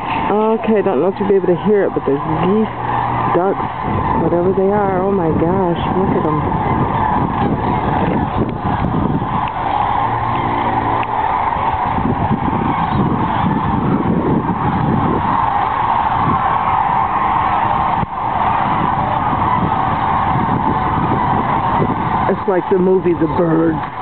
Okay, I don't know if you'll be able to hear it, but there's geese, ducks, whatever they are. Oh my gosh, look at them. It's like the movie The Birds.